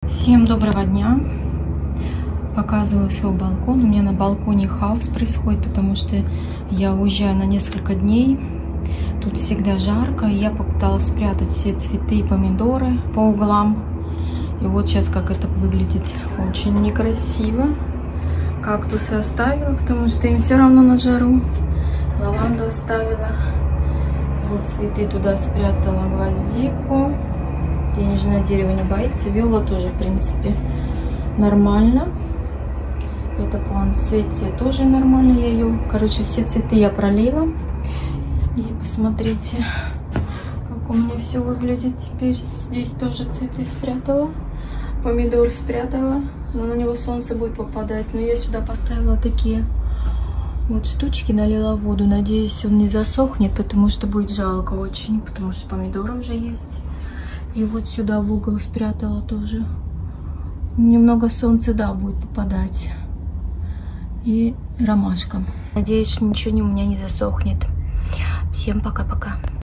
Всем доброго дня! Показываю свой балкон. У меня на балконе хаос происходит, потому что я уезжаю на несколько дней. Тут всегда жарко. И я попыталась спрятать все цветы и помидоры по углам. И вот сейчас как это выглядит. Очень некрасиво. Кактусы оставила, потому что им все равно на жару. Лаванду оставила. Вот цветы туда спрятала, гвоздику. Денежное дерево не боится. Виола тоже, в принципе, нормально. Это плансетия тоже нормально. Я ее, короче, все цветы я пролила. И посмотрите, как у меня все выглядит теперь. Здесь тоже цветы спрятала. Помидор спрятала. Но на него солнце будет попадать. Но я сюда поставила такие вот штучки, налила воду. Надеюсь, он не засохнет, потому что будет жалко очень. Потому что помидоры уже есть. И вот сюда в угол спрятала тоже. Немного солнца, да, будет попадать. И ромашка. Надеюсь, ничего у меня не засохнет. Всем пока-пока.